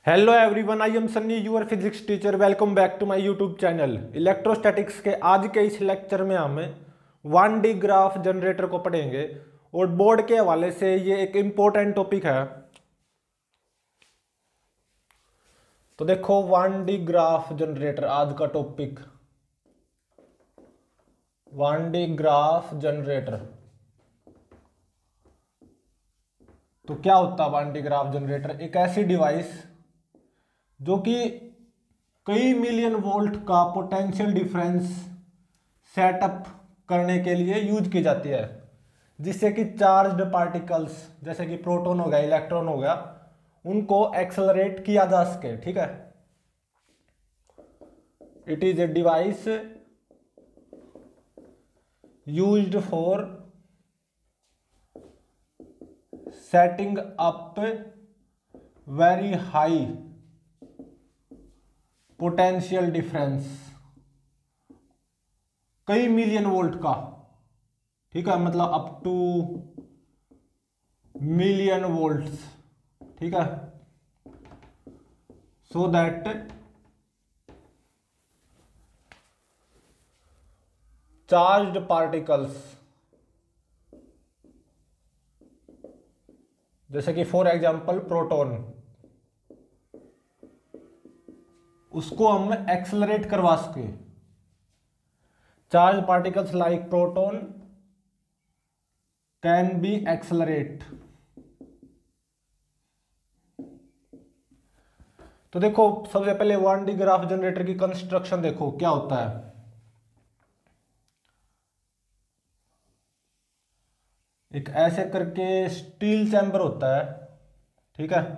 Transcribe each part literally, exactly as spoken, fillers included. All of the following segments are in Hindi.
Hello everyone, I am Sunny your physics teacher. Welcome back to my YouTube channel. Electrostatics के आज के इस लेक्चर में हम वन डी ग्राफ जनरेटर को पढ़ेंगे और बोर्ड के हवाले से ये एक इम्पोर्टेंट टॉपिक है। तो देखो, वन डी ग्राफ जनरेटर आज का topic, Van de Graaff generator. तो क्या होता है वन डी ग्राफ जनरेटर? एक ऐसी डिवाइस जो कि कई मिलियन वोल्ट का पोटेंशियल डिफरेंस सेटअप करने के लिए यूज की जाती है, जिससे कि चार्ज्ड पार्टिकल्स जैसे कि प्रोटॉन हो गया, इलेक्ट्रॉन हो गया, उनको एक्सेलरेट किया जा सके। ठीक है, it is a device used for setting up very high potential difference, कई मिलियन वोल्ट का। ठीक है, मतलब अप टू मिलियन वोल्ट्स। ठीक है, सो दैट चार्ज्ड पार्टिकल्स, जैसे कि फॉर एग्जांपल प्रोटॉन, उसको हम एक्सेलरेट करवा सके। Charge particles like proton can be accelerate. तो देखो, सबसे पहले वन डी ग्राफ जनरेटर की कंस्ट्रक्शन देखो क्या होता है। एक ऐसे करके स्टील चैम्बर होता है। ठीक है,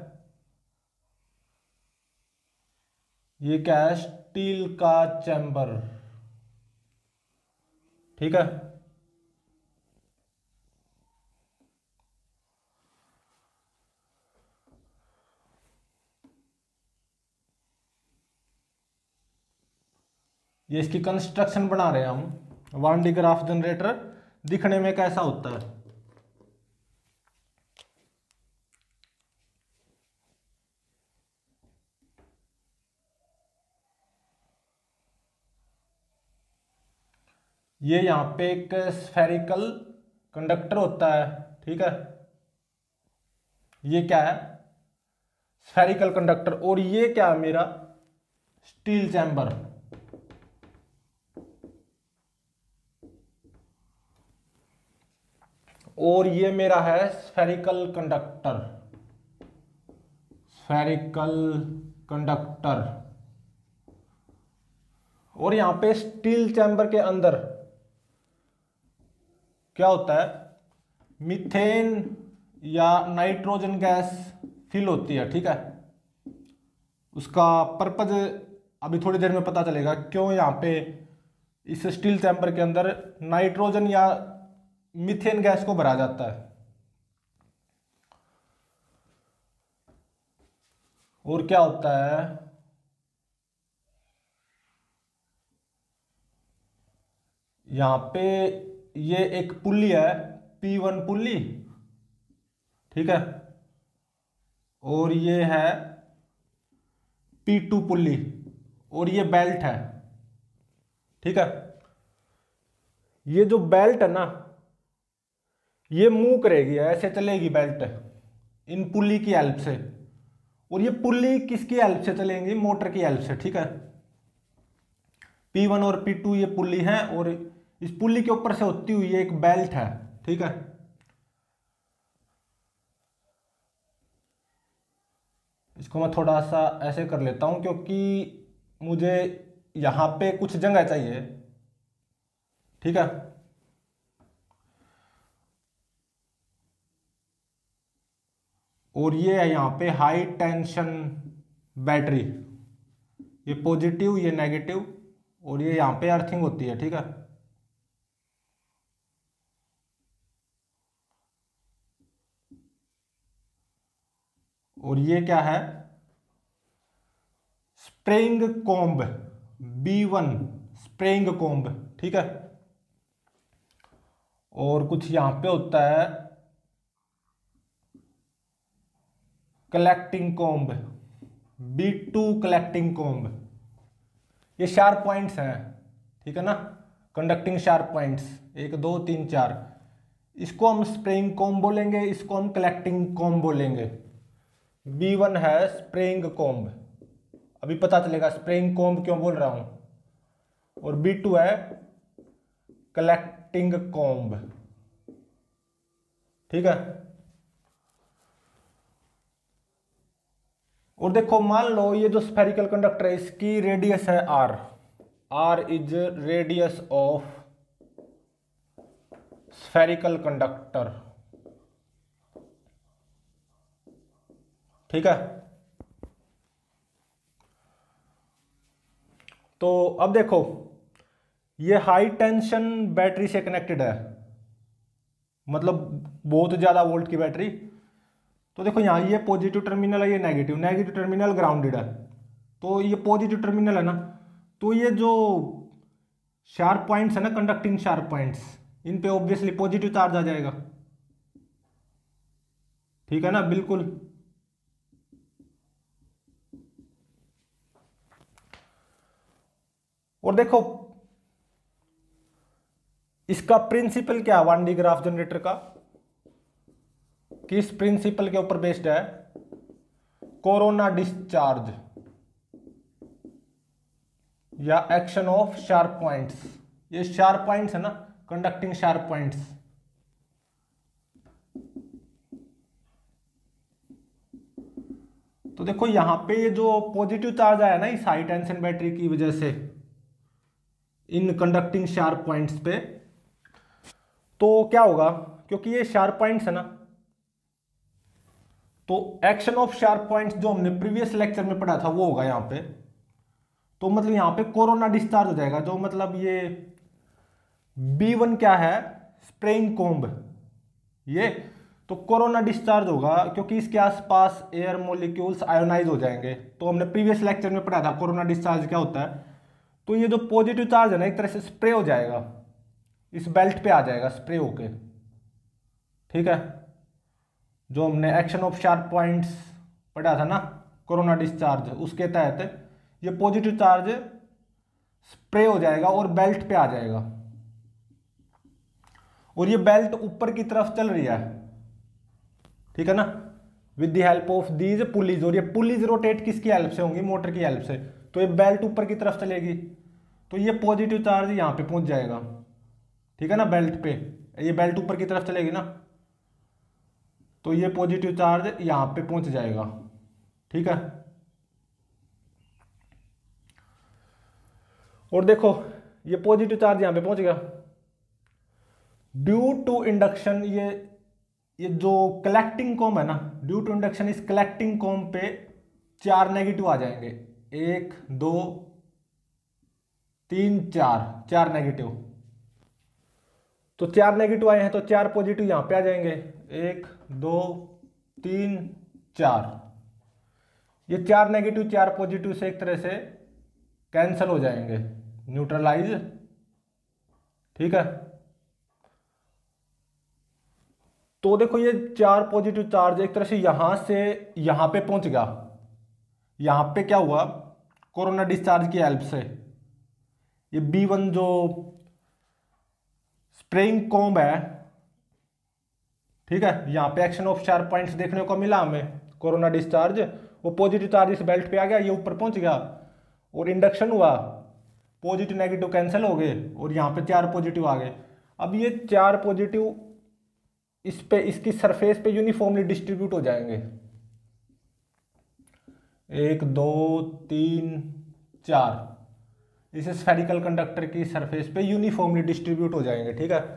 ये क्या है? स्टील का चैम्बर। ठीक है, ये इसकी कंस्ट्रक्शन बना रहे हैं हम। वन डी ग्राफ जनरेटर दिखने में कैसा होता है? ये यहां पे एक स्फेरिकल कंडक्टर होता है। ठीक है, ये क्या है? Spherical conductor. और ये क्या है? मेरा स्टील चैम्बर। और ये मेरा है स्फेरिकल कंडक्टर, स्फेरिकल कंडक्टर। और यहां पे स्टील चैम्बर के अंदर क्या होता है? मीथेन या नाइट्रोजन गैस फिल होती है। ठीक है, उसका पर्पज अभी थोड़ी देर में पता चलेगा, क्यों यहाँ पे इस स्टील चैम्बर के अंदर नाइट्रोजन या मीथेन गैस को भरा जाता है। और क्या होता है? यहाँ पे ये एक पुल्ली है, पी वन पुल्ली। ठीक है, और ये है पी टू पुल्ली, और ये बेल्ट है। ठीक है, ये जो बेल्ट है ना, ये मूव करेगी, ऐसे चलेगी बेल्ट इन पुल्ली की हेल्प से। और ये पुल्ली किसकी हेल्प से चलेंगी? मोटर की हेल्प से। ठीक है, पी वन और पी टू ये पुल्ली हैं, और इस पुल्ली के ऊपर से होती हुई एक बेल्ट है। ठीक है, इसको मैं थोड़ा सा ऐसे कर लेता हूं क्योंकि मुझे यहां पे कुछ जगह चाहिए। ठीक है, और ये है यहां पे हाई टेंशन बैटरी, ये पॉजिटिव, ये नेगेटिव, और ये यहां पे अर्थिंग होती है। ठीक है, और ये क्या है? Spring comb, B one spring comb. ठीक है, और कुछ यहां पे होता है collecting comb. B two collecting comb, ये शार्प पॉइंट्स हैं, ठीक है ना, कंडक्टिंग शार्प पॉइंट्स, एक दो तीन चार, इसको हम स्प्रेइंग कॉम्ब बोलेंगे, इसको हम कलेक्टिंग कॉम्ब बोलेंगे। बी वन है स्प्रेइंग कॉम्ब, अभी पता चलेगा स्प्रेइंग कॉम्ब क्यों बोल रहा हूं, और बी टू है कलेक्टिंग कॉम्ब, ठीक है। और देखो मान लो ये जो स्फेरिकल कंडक्टर है इसकी रेडियस है R, R is radius of spherical conductor, ठीक है। तो अब देखो ये हाई टेंशन बैटरी से कनेक्टेड है, मतलब बहुत ज्यादा वोल्ट की बैटरी। तो देखो यहाँ ये पॉजिटिव टर्मिनल है, ये नेगेटिव, नेगेटिव टर्मिनल ग्राउंडेड है, तो ये पॉजिटिव टर्मिनल है ना, तो ये जो शार्प पॉइंट्स है ना, कंडक्टिंग शार्प पॉइंट्स, इन पे ऑब्वियसली पॉजिटिव चार्ज आ जाएगा, ठीक है ना, बिल्कुल। और देखो इसका प्रिंसिपल क्या है वन डी ग्राफ जनरेटर का, किस प्रिंसिपल के ऊपर बेस्ड है, कोरोना डिस्चार्ज या एक्शन ऑफ शार्प पॉइंट्स, ये शार्प पॉइंट्स है ना, कंडक्टिंग शार्प पॉइंट्स। तो देखो यहां पे ये जो पॉजिटिव चार्ज आया ना इस हाई टेंशन बैटरी की वजह से इन कंडक्टिंग शार्प पॉइंट्स पे, तो क्या होगा, क्योंकि ये शार्प पॉइंट्स है ना, तो एक्शन ऑफ शार्प पॉइंट्स जो हमने प्रीवियस लेक्चर में पढ़ा था वो होगा यहां पे, तो मतलब यहां पे कोरोना डिस्चार्ज हो जाएगा, जो मतलब ये बी वन क्या है, स्प्रेइंग कॉम्ब, ये तो कोरोना डिस्चार्ज होगा क्योंकि इसके आसपास एयर मॉलिक्यूल्स आयोनाइज हो जाएंगे। तो हमने प्रीवियस लेक्चर में पढ़ा था कोरोना डिस्चार्ज क्या होता है, तो ये जो पॉजिटिव चार्ज है ना एक तरह से स्प्रे हो जाएगा, इस बेल्ट पे आ जाएगा स्प्रे होके, ठीक है। जो हमने एक्शन ऑफ शार्प पॉइंट्स पढ़ा था ना कोरोना डिस्चार्ज, उसके तहत ये पॉजिटिव चार्ज स्प्रे हो जाएगा और बेल्ट पे आ जाएगा, और ये बेल्ट ऊपर की तरफ चल रही है, ठीक है ना, with the help of these pulleys, और ये पुलीज रोटेट किसकी हेल्प से होंगी, मोटर की हेल्प से, तो ये बेल्ट ऊपर की तरफ चलेगी, तो ये पॉजिटिव चार्ज यहां पे पहुंच जाएगा, ठीक है ना, बेल्ट पे, ये बेल्ट ऊपर की तरफ चलेगी ना, तो ये पॉजिटिव चार्ज यहां पे पहुंच जाएगा, ठीक है। और देखो ये पॉजिटिव चार्ज यहां पे पहुंच गया, ड्यू टू इंडक्शन, ये ये जो कलेक्टिंग कॉम्ब है ना, ड्यू टू इंडक्शन इस कलेक्टिंग कॉम्ब पे चार नेगेटिव आ जाएंगे, एक दो तीन चार, चार नेगेटिव, तो चार नेगेटिव आए हैं तो चार पॉजिटिव यहां पे आ जाएंगे, एक दो तीन चार, ये चार नेगेटिव चार पॉजिटिव से एक तरह से कैंसल हो जाएंगे, न्यूट्रलाइज, ठीक है। तो देखो ये चार पॉजिटिव चार्ज एक तरह से यहां से यहां पे पहुंच गया, यहां पे क्या हुआ, कोरोना डिस्चार्ज की हेल्प से ये बी वन जो स्प्रेइंग कॉम्ब है, ठीक है, यहां पे एक्शन ऑफ शार्प पॉइंट्स देखने को मिला हमें, कोरोना डिस्चार्ज, वो पॉजिटिव चार्ज इस बेल्ट पे आ गया, ये ऊपर पहुंच गया और इंडक्शन हुआ, पॉजिटिव नेगेटिव कैंसिल हो गए और यहां पे चार पॉजिटिव आ गए। अब ये चार पॉजिटिव इस पे इसकी सरफेस पे यूनिफॉर्मली डिस्ट्रीब्यूट हो जाएंगे, एक दो तीन चार, इस स्फेरिकल कंडक्टर की सरफेस पे यूनिफॉर्मली डिस्ट्रीब्यूट हो जाएंगे, ठीक है।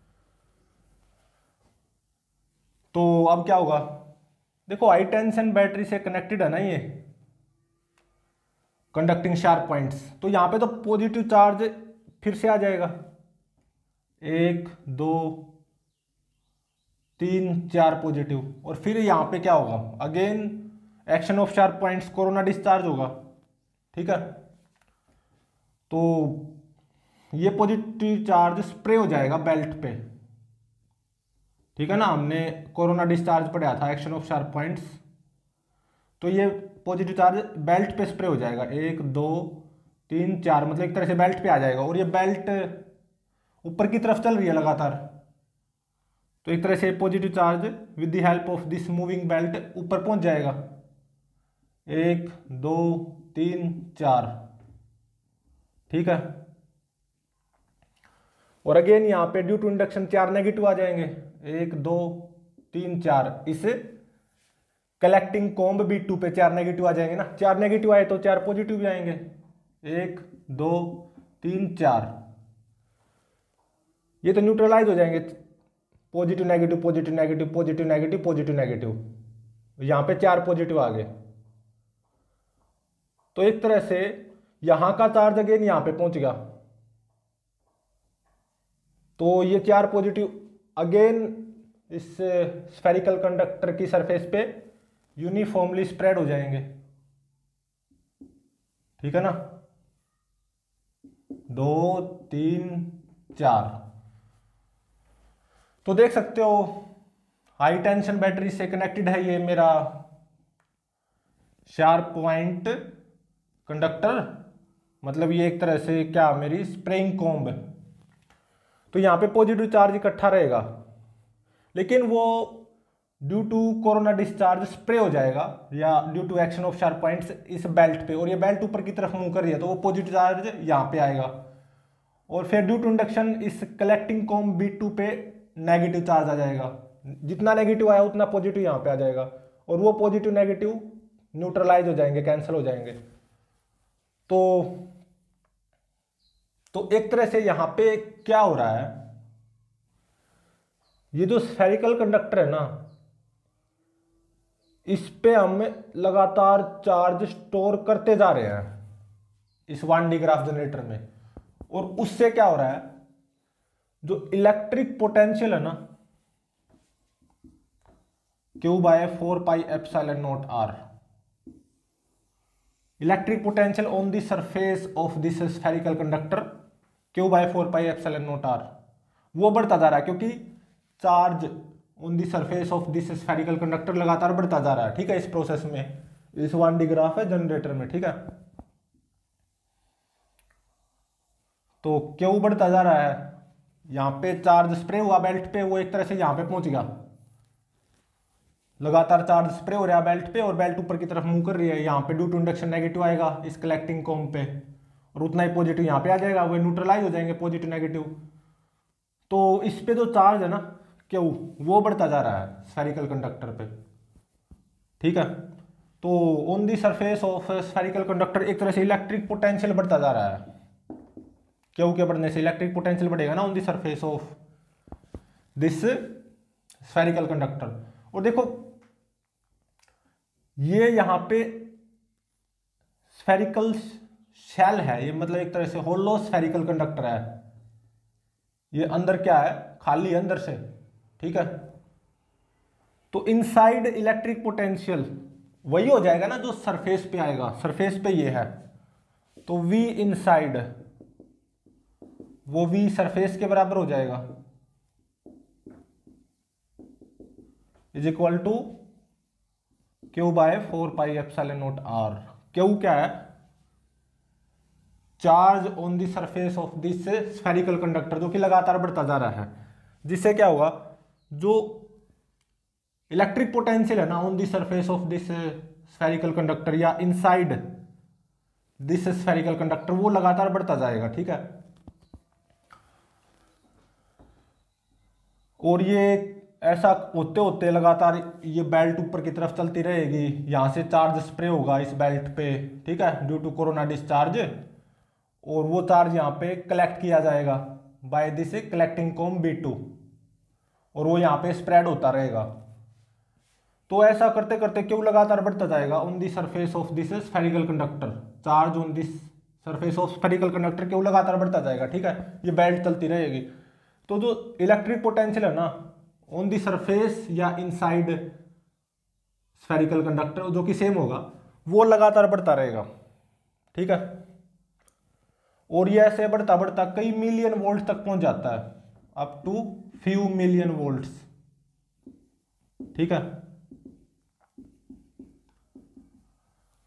तो अब क्या होगा, देखो हाई टेंशन बैटरी से कनेक्टेड है ना ये कंडक्टिंग शार्प पॉइंट्स, तो यहां पे तो पॉजिटिव चार्ज फिर से आ जाएगा, एक दो तीन चार पॉजिटिव, और फिर यहां पे क्या होगा, again action of sharp points, corona discharge होगा, ठीक है। तो ये पॉजिटिव चार्ज स्प्रे हो जाएगा बेल्ट पे, ठीक है ना, हमने कोरोना डिस्चार्ज पढ़ा था एक्शन ऑफ शार्प पॉइंट्स, तो ये पॉजिटिव चार्ज बेल्ट पे स्प्रे हो जाएगा, एक दो तीन चार, मतलब एक तरह से बेल्ट पे आ जाएगा। और ये बेल्ट ऊपर की तरफ चल रही है लगातार, तो एक तरह से positive charge with the help of this moving belt ऊपर पहुंच जाएगा, एक दो तीन चार, ठीक है। और अगेन यहाँ पे ड्यू टू इंडक्शन चार नेगेटिव आ जाएंगे, एक दो तीन चार, इस कलेक्टिंग कॉम्ब बी टू पे चार नेगेटिव आ जाएंगे ना, चार नेगेटिव आए तो चार पॉजिटिव भी आएंगे, एक दो तीन चार, ये तो न्यूट्रलाइज हो जाएंगे, positive negative positive negative positive negative positive negative, यहां पे चार पॉजिटिव आ गए। तो एक तरह से यहां का चार्ज अगेन यहां पे पहुंच गया, तो ये चार पॉजिटिव अगेन इस स्फेरिकल कंडक्टर की सरफेस पे यूनिफॉर्मली स्प्रेड हो जाएंगे, ठीक है ना, दो तीन चार। तो देख सकते हो हाई टेंशन बैटरी से कनेक्टेड है ये मेरा शार्प पॉइंट कंडक्टर, मतलब ये एक तरह से क्या मेरी स्प्रेइंग कॉम्ब। तो यहां पे पॉजिटिव चार्ज इकट्ठा रहेगा, लेकिन वो due to corona discharge spray हो जाएगा, या due to action of sharp points इस बेल्ट पे, और ये बेल्ट ऊपर की तरफ मूव कर रही है, तो वो पॉजिटिव चार्ज यहां पे आएगा। और फिर ड्यू टू इंडक्शन इस कलेक्टिंग कॉम्ब बी टू पे नेगेटिव चार्ज आ जाएगा, जितना नेगेटिव आया उतना पॉजिटिव यहां पे आ जाएगा, और वो पॉजिटिव नेगेटिव न्यूट्रलाइज हो जाएंगे, कैंसिल हो जाएंगे। तो तो एक तरह से यहां पे क्या हो रहा है, ये जो स्फेरिकल कंडक्टर है ना, इस पे हम लगातार चार्ज स्टोर करते जा रहे हैं इस वन डी ग्राफ जनरेटर में, और उससे क्या हो रहा है, जो इलेक्ट्रिक पोटेंशियल है ना, Q by four pi epsilon naught R, electric potential on the surface of this spherical conductor Q by four pi epsilon naught R, वो बढ़ता जा रहा है, क्योंकि charge on the surface of this spherical conductor लगातार बढ़ता जा रहा है, ठीक है, इस प्रोसेस में, इस वन डी ग्राफ है जनरेटर में, ठीक है। तो क्यू बढ़ता जा रहा है, यहां पे चार्ज स्प्रे हुआ बेल्ट पे, वो एक तरह से यहां पे पहुंच गया, लगातार चार्ज स्प्रे हो रहा है बेल्ट पे, और बेल्ट ऊपर की तरफ मूव कर रही है, यहाँ पे ड्यू टू इंडक्शन नेगेटिव आएगा इस कलेक्टिंग कॉम्ब पे, और उतना ही पॉजिटिव यहाँ पे आ जाएगा, वो न्यूट्रलाइज हो जाएंगे पॉजिटिव नेगेटिव। तो इस पे जो चार्ज है ना क्यू, वो बढ़ता जा रहा है स्फेरिकल कंडक्टर पे, ठीक है। तो on the surface of spherical conductor एक तरह से इलेक्ट्रिक पोटेंशियल बढ़ता जा रहा है, क्यू के बढ़ने से इलेक्ट्रिक पोटेंशियल बढ़ेगा ना on the surface of this spherical conductor. और देखो ये यहां पे स्फेरिकल शेल है, ये मतलब एक तरह से होलो स्फेरिकल कंडक्टर है, ये अंदर क्या है, खाली है अंदर से, ठीक है। तो इनसाइड इलेक्ट्रिक पोटेंशियल वही हो जाएगा ना जो सरफेस पे आएगा, सरफेस पे ये है, तो V इनसाइड वो V सरफेस के बराबर हो जाएगा, is equal to Q by four pi epsilon naught R. Q क्या है, charge on the surface of this spherical conductor, जो कि लगातार बढ़ता जा रहा है, जिससे क्या होगा, जो इलेक्ट्रिक पोटेंशियल है ना on the surface of this spherical conductor या इनसाइड दिस स्फेरिकल कंडक्टर, वो लगातार बढ़ता जाएगा, ठीक है। और ये ऐसा होते होते लगातार ये बेल्ट ऊपर की तरफ चलती रहेगी, यहां से चार्ज स्प्रे होगा इस बेल्ट पे, ठीक है, ड्यू टू कोरोना डिस्चार्ज, और वो चार्ज यहाँ पे कलेक्ट किया जाएगा by this collecting comb B two, और वो यहाँ पे स्प्रेड होता रहेगा। तो ऐसा करते करते क्यों लगातार बढ़ता जाएगा on the surface of this spherical conductor, charge on this surface of spherical conductor क्यों लगातार बढ़ता जाएगा, ठीक है, ये बेल्ट चलती रहेगी। तो जो इलेक्ट्रिक पोटेंशियल है ना ऑन दी सरफेस या इनसाइड स्फेरिकल कंडक्टर, जो कि सेम होगा, वो लगातार बढ़ता रहेगा, ठीक है। और ये ऐसे बढ़ता बढ़ता कई मिलियन वोल्ट तक पहुंच जाता है, up to few million volts, ठीक है।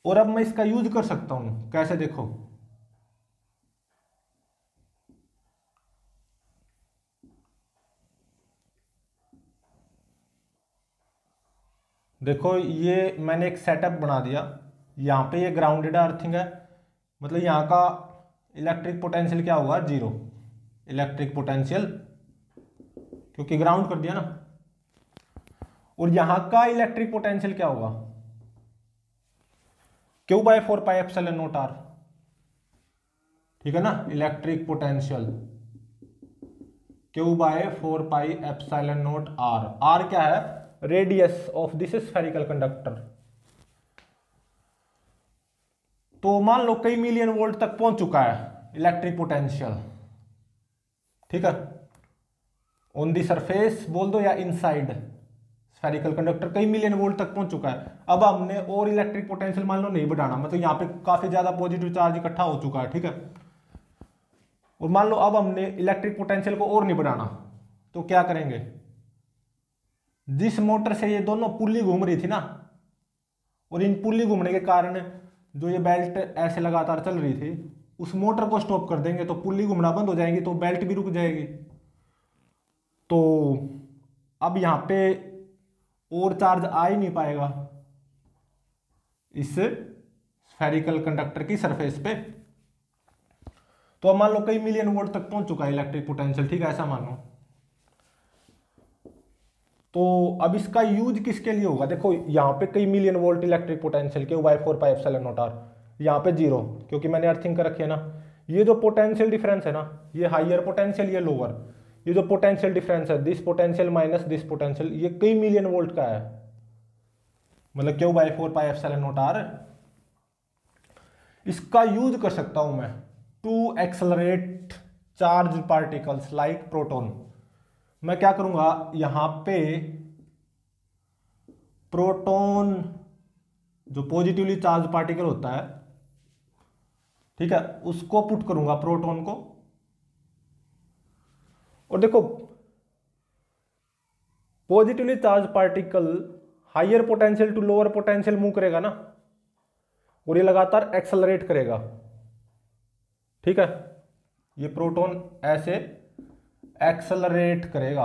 और अब मैं इसका यूज कर सकता हूं कैसे, देखो देखो ये मैंने एक सेटअप बना दिया। यहाँ पे ये ग्राउंडेड अर्थिंग है, मतलब यहाँ का इलेक्ट्रिक पोटेंशियल क्या होगा, जीरो इलेक्ट्रिक पोटेंशियल, क्योंकि ग्राउंड कर दिया ना। और यहाँ का इलेक्ट्रिक पोटेंशियल क्या होगा, Q by four pi epsilon naught R, ठीक है ना। Electric potential Q by four pi epsilon naught R. R क्या है, radius of this spherical conductor. तो मान लो कई मिलियन वोल्ट तक पहुंच चुका है इलेक्ट्रिक पोटेंशियल, ठीक है, ऑन दी सरफेस बोल दो या इनसाइड स्फेरिकल कंडक्टर कई मिलियन वोल्ट तक पहुंच चुका है। अब हमने और इलेक्ट्रिक पोटेंशियल मान लो नहीं बढ़ाना, मतलब यहाँ पे काफी ज्यादा पॉजिटिव चार्ज इकट्ठा हो चुका है, ठीक है। और मान लो अब हमने इलेक्ट्रिक पोटेंशियल को और नहीं बढ़ाना, तो क्या करेंगे, जिस मोटर से ये दोनों पुल्ली घूम रही थी ना, और इन पुल्ली घूमने के कारण जो ये बेल्ट ऐसे लगातार चल रही थी, उस मोटर को स्टॉप कर देंगे तो पुल्ली घूमना बंद हो जाएगी, तो बेल्ट भी रुक जाएगी। तो अब यहाँ पे और चार्ज आ ही नहीं पाएगा इस स्फेरिकल कंडक्टर की सरफेस पे। तो अब मान लो कई मिलियन वोल्ट तक पहुंच चुका है इलेक्ट्रिक पोटेंशियल, ठीक है, ऐसा मान लो। तो अब इसका यूज किसके लिए होगा, देखो यहाँ पे कई million volt electric potential Q by four pi epsilon naught R, यहाँ पे जीरो, क्योंकि मैंने अर्थिंग कर रखी है ना। ये जो पोटेंशियल डिफरेंस है ना, ये हाइयर पोटेंशियल, ये लोअर, ये जो पोटेंशियल डिफरेंस है, this potential minus this potential, ये कई मिलियन वोल्ट का है, मतलब Q by four pi epsilon naught R. इसका यूज कर सकता हूं मैं to accelerate charge particles like proton. मैं क्या करूंगा, यहां पे प्रोटॉन जो पॉजिटिवली चार्ज पार्टिकल होता है, ठीक है, उसको पुट करूंगा प्रोटॉन को। और देखो positively charge particle higher potential to lower potential move करेगा ना, और ये लगातार एक्सेलरेट करेगा, ठीक है। ये प्रोटॉन ऐसे एक्सेलरेट करेगा,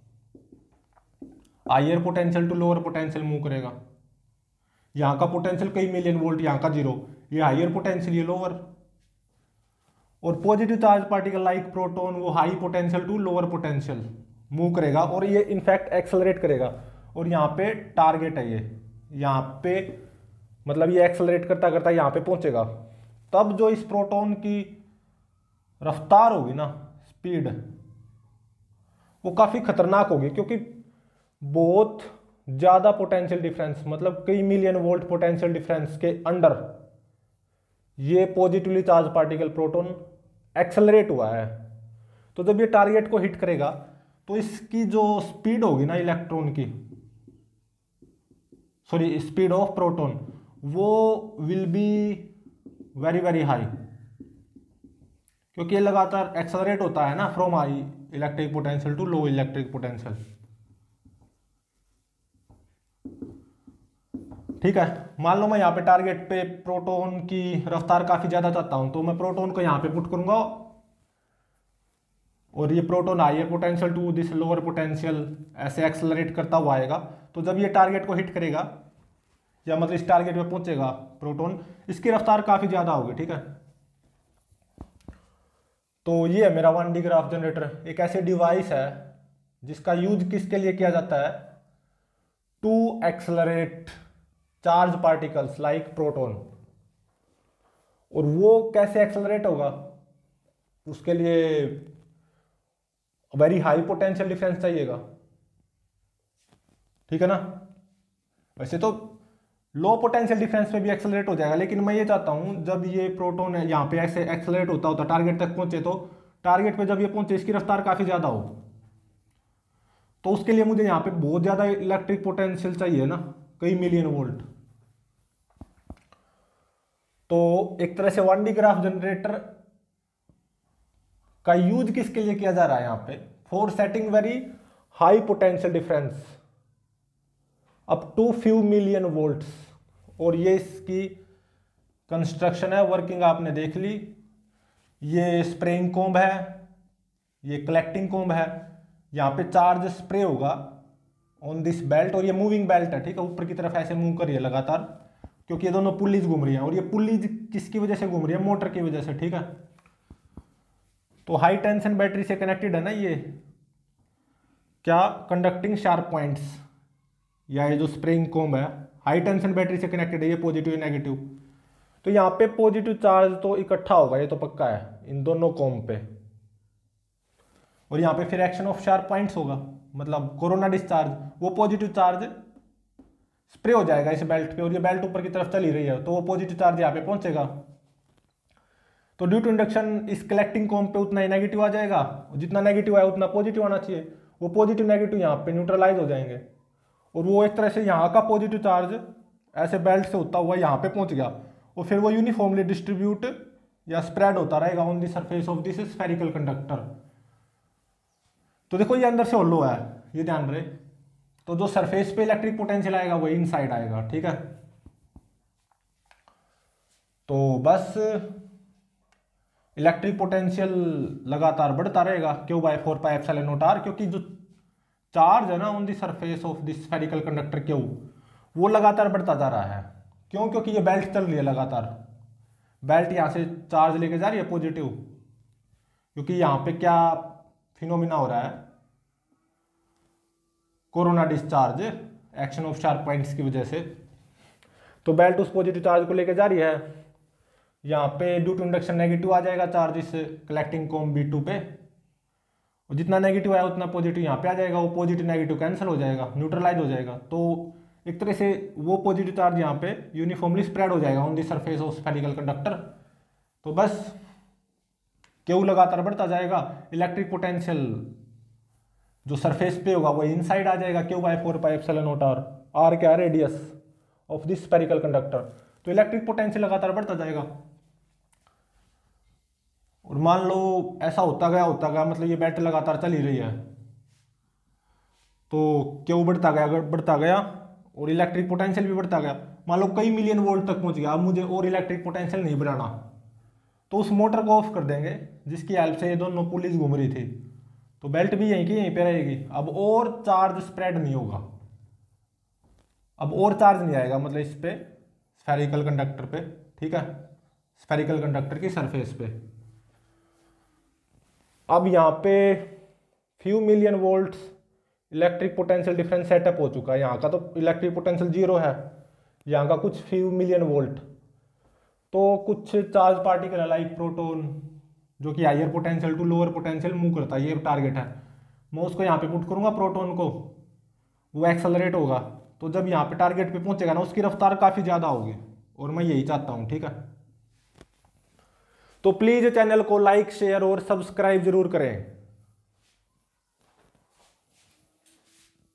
higher potential to lower potential move करेगा। यहां का पोटेंशियल कई मिलियन वोल्ट, यहां का जीरो, ये हाइयर पोटेंशियल, ये लोअर। और positive charge particle like proton वो high potential to lower potential move करेगा, और ये इनफैक्ट एक्सेलरेट करेगा। और यहाँ पे टारगेट है, ये यहाँ पे मतलब ये एक्सेलरेट करता करता यहाँ पे पहुंचेगा। तब जो इस प्रोटॉन की रफ्तार होगी ना, स्पीड, वो काफी खतरनाक होगी, क्योंकि बहुत ज्यादा पोटेंशियल डिफरेंस, मतलब कई मिलियन वोल्ट पोटेंशियल डिफरेंस के अंडर ये positively charge particle proton accelerate हुआ है। तो जब ये टारगेट को हिट करेगा तो इसकी जो स्पीड होगी ना इलेक्ट्रॉन की, सॉरी स्पीड ऑफ प्रोटॉन, वो will be very very high, क्योंकि ये लगातार एक्सेलरेट होता है ना from high electric potential to low electric potential, ठीक है। मान लो मैं यहाँ पे टारगेट पे प्रोटॉन की रफ्तार काफी ज्यादा चाहता हूं, तो मैं प्रोटॉन को यहाँ पे पुट करूंगा, और ये proton higher potential to this lower potential ऐसे एक्सेलरेट करता हुआ आएगा। तो जब ये टारगेट को हिट करेगा, या मतलब इस टारगेट पे पहुंचेगा प्रोटॉन, इसकी रफ्तार काफी ज्यादा होगी, ठीक है। तो ये है मेरा वन डी ग्राफ जनरेटर, एक ऐसी डिवाइस है जिसका यूज किसके लिए किया जाता है, to accelerate charge particles like proton. और वो कैसे एक्सेलरेट होगा, उसके लिए वेरी हाई पोटेंशियल डिफरेंस चाहिएगा, ठीक है ना। वैसे तो लो पोटेंशियल डिफरेंस पे भी एक्सेलरेट हो जाएगा, लेकिन मैं ये चाहता हूं जब ये प्रोटॉन है यहाँ पे ऐसे एक्सेलरेट होता होता टारगेट तक पहुंचे, तो टारगेट पे जब ये पहुंचे इसकी रफ्तार काफी ज्यादा हो, तो उसके लिए मुझे यहाँ पे बहुत ज्यादा इलेक्ट्रिक पोटेंशियल चाहिए ना, कई मिलियन वोल्ट। तो एक तरह से वन डी ग्राफ जनरेटर का यूज किसके लिए किया जा रहा है यहाँ पे, for setting very high potential difference up to few million volts. और ये इसकी कंस्ट्रक्शन है, वर्किंग आपने देख ली। ये स्प्रेइंग कॉम्ब है, ये कलेक्टिंग कॉम्ब है। यहाँ पे चार्ज स्प्रे होगा ऑन दिस बेल्ट, और ये मूविंग बेल्ट है, ठीक है, ऊपर की तरफ ऐसे मूव कर रही है लगातार, क्योंकि ये दोनों पुल्लीज घूम रही हैं। और ये पुल्लीज किसकी वजह से घूम रही है? मोटर की वजह से, ठीक है। तो हाई टेंशन बैटरी से कनेक्टेड है ना ये, क्या कंडक्टिंग शार्प पॉइंट्स, या ये जो स्प्रिंग कॉम्ब है हाई टेंशन बैटरी से कनेक्टेड है, ये पॉजिटिव नेगेटिव। तो यहाँ पे पॉजिटिव चार्ज तो इकट्ठा होगा, ये तो पक्का है इन दोनों कॉम्ब पे। और यहाँ पे फिर एक्शन ऑफ शार्प पॉइंट्स होगा, मतलब कोरोना डिस्चार्ज, वो पॉजिटिव चार्ज स्प्रे हो जाएगा इस बेल्ट पे, और ये बेल्ट ऊपर की तरफ चली रही है तो वो पॉजिटिव चार्ज यहाँ पे पहुंचेगा। तो ड्यू टू इंडक्शन इस कलेक्टिंग कॉम्ब पे उतना ही नेगेटिव आ जाएगा, जितना नेगेटिव आया उतना पॉजिटिव आना चाहिए। वो पॉजिटिव नेगेटिव यहाँ पे न्यूट्रलाइज हो जाएंगे, और वो एक तरह से यहाँ का पॉजिटिव चार्ज ऐसे बेल्ट से होता हुआ यहाँ पे पहुंच गया, और फिर वो यूनिफॉर्मली डिस्ट्रीब्यूट या स्प्रेड होता रहेगा on the surface of this spherical conductor. तो देखो ये अंदर से होलो है, ये ध्यान रहे। तो जो सरफेस पे इलेक्ट्रिक पोटेंशियल आएगा वो इनसाइड आएगा, ठीक है। तो बस इलेक्ट्रिक पोटेंशियल लगातार बढ़ता रहेगा, Q by four pi epsilon naught R, क्योंकि जो चार्ज है ना on the surface of this spherical conductor Q, वो लगातार बढ़ता जा रहा है। क्यों? क्योंकि ये बेल्ट चल रही है लगातार, बेल्ट यहाँ से चार्ज लेके जा रही है पॉजिटिव, क्योंकि यहाँ पे क्या फिनोमिना हो रहा है, corona discharge, action of sharp points की वजह से। तो बेल्ट उस पॉजिटिव चार्ज को लेके जा रही है, यहाँ पे ड्यू टू इंडक्शन नेगेटिव आ जाएगा चार्ज इस कलेक्टिंग कॉम्ब बी टू पे, और जितना नेगेटिव आया उतना पॉजिटिव यहाँ पे आ जाएगा, वो पॉजिटिव नेगेटिव कैंसिल हो जाएगा, न्यूट्रलाइज हो जाएगा। तो एक तरह से वो पॉजिटिव चार्ज यहाँ पे यूनिफॉर्मली स्प्रेड हो जाएगा on the surface of spherical conductor. तो बस क्यू लगातार बढ़ता जाएगा, इलेक्ट्रिक पोटेंशियल जो सरफेस पे होगा वो इनसाइड आ जाएगा, Q by four pi epsilon naught R, R क्या radius of this spherical conductor. तो इलेक्ट्रिक पोटेंशियल लगातार बढ़ता जाएगा। और मान लो ऐसा होता गया होता गया मतलब ये बैटरी लगातार चल ही रही है, तो क्यू बढ़ता गया बढ़ता गया और इलेक्ट्रिक पोटेंशियल भी बढ़ता गया। मान लो कई मिलियन वोल्ट तक पहुंच गया, अब मुझे और इलेक्ट्रिक पोटेंशियल नहीं बढ़ाना, तो उस मोटर को ऑफ कर देंगे जिसकी हेल्प से ये दोनों पुलिस घूम रही थी। तो बेल्ट भी यहीं की यहीं पे रहेगी, अब और चार्ज स्प्रेड नहीं होगा, अब और चार्ज नहीं आएगा, मतलब इस पे स्फेरिकल कंडक्टर पे, ठीक है, स्फेरिकल कंडक्टर की सरफेस पे। अब यहाँ पे few million volts electric potential difference setup हो चुका है। यहाँ का तो इलेक्ट्रिक पोटेंशियल जीरो है, यहाँ का कुछ फ्यू मिलियन वोल्ट। तो कुछ चार्ज पार्टिकल है लाइक प्रोटॉन, जो कि higher potential to lower potential move करता है, ये टारगेट है। मैं उसको यहाँ पे पुट करूँगा प्रोटॉन को, वो एक्सेलरेट होगा, तो जब यहाँ पे टारगेट पे पहुंचेगा ना उसकी रफ्तार काफ़ी ज़्यादा होगी, और मैं यही चाहता हूँ, ठीक है। तो प्लीज़ चैनल को लाइक शेयर और सब्सक्राइब जरूर करें।